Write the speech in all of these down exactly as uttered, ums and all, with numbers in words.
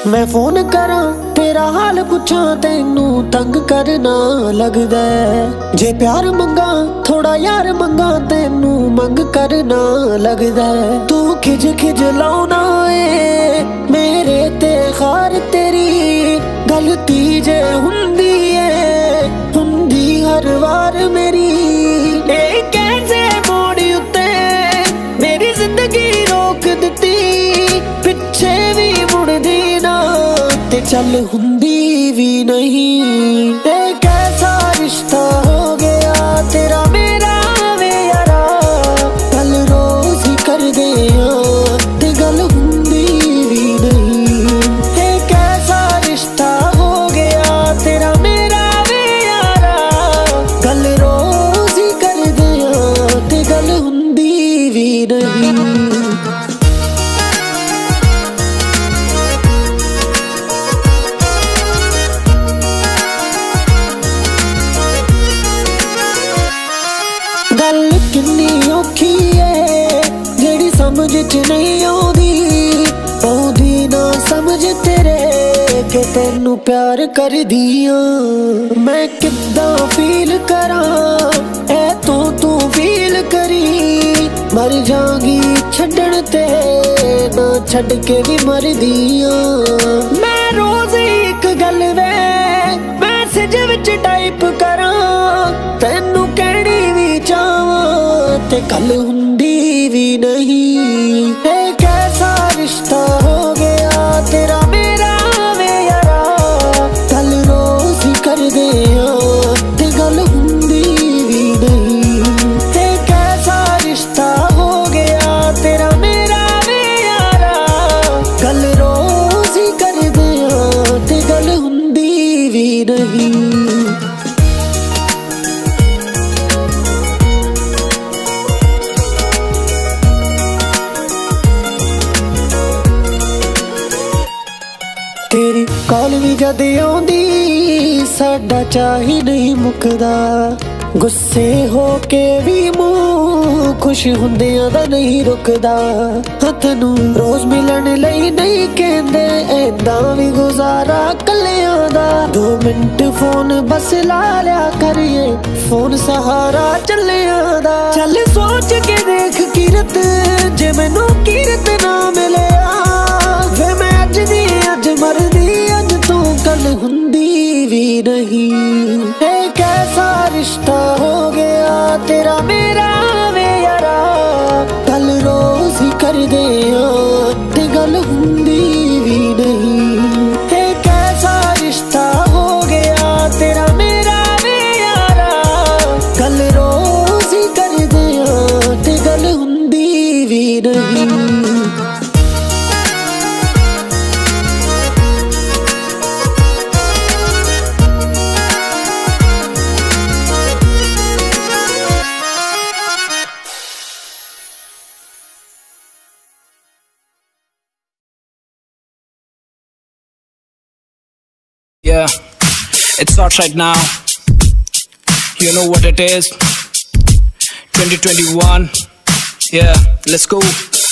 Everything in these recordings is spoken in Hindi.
मैं फोन करा तेरा हाल पुछा तेनू तंग करना लगदा है। जे प्यार मंगा थोड़ा यार मंगा तेनू मंग करना लगदा है। तू खिज खिज लाउना है मेरे ते खार तेरी गलती जे हुंदी है हुंदी हर वार मेरी। ए कैसे मोड़ी उत्ते मेरी जिंदगी रोक दिती पिछे भी मुड़दी ना ते चल हुंदी भी नहीं। ए कैसा रिश्ता हो गया तेरा मेरा वे यारा गल रोज ही कर दे ते गल हुंदी भी नहीं। ए कैसा रिश्ता हो गया तेरा मेरा वे यारा गल रोज ही कर दे ते गल हुंदी भी नहीं। गल किन्नी औखी है जेड़ी समझ च नहीं आउंदी आउंदी ना समझ तेरे के तेनू प्यार कर दिया। मैं किद्दां फील करा ऐ तू तू फील करी मर जागी छड्डण ते ना छड्ड के भी मर दिया। मैं रोज एक गल वे मैसेज विच टाइप करा तेनू कहनी भी चावां ते गल हुंदी भी नहीं। ए कैसा रिश्ता हो गया तेरा मेरा वे यारा गल रोज ही कर दे ते गल हुंदी भी नहीं। ए कैसा रिश्ता हो गया तेरा मेरा वे यारा गल रोज ही कर दे ते गल हुंदी भी नहीं। तेरी कॉल भी जद आउंदी साडा चाह ही नहीं मुकदा गुस्से हो के भी मुंह खुश हुंदियां दा नहीं रुकदा। तैनू रोज मिलन लई नहीं कहंदे ऐदां भी गुजारा कल्लियां दा। दो मिनट फोन बस ला लिया करिए फोन सहारा चलियां दा। चल सोच के देख कीरत जे मैनू कीरत ना मिलिया वे मैं अज दी अज मरदी अज तू गल हुंदी भी नहीं। ए कैसा रिश्ता हो गया तेरा मेरा वे यारा गल रोज ही कर दे ते गल हुंदी भी नहीं। ए कैसा रिश्ता हो गया तेरा मेरा वे यारा गल रोज ही कर दे ते गल हुंदी भी नहीं। Yeah, it's hot right now. You know what it is. twenty twenty-one. Yeah, let's go.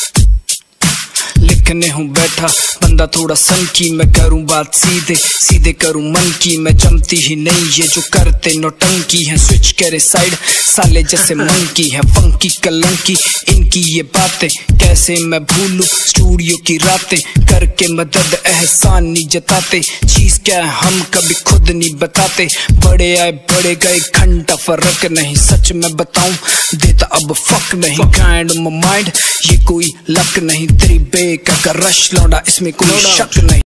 लिखने हूँ बैठा बंदा थोड़ा सन की मैं करूँ बात सीधे सीधे करूँ मन की। मैं जमती ही नहीं ये जो करते नौटंकी है स्विच करे साइड साले जैसे मन की है फंकी कलंकी इनकी ये बातें कैसे मैं भूलूं। स्टूडियो की रातें करके मदद एहसान नहीं जताते चीज क्या है हम कभी खुद नहीं बताते। बड़े आए बड़े गए घंटा फर्क नहीं सच मैं बताऊं देता अब फक नहीं। काइंड माइंड ये कोई लक नहीं तेरी बेक का रश लौंडा इसमें कोई शक नहीं।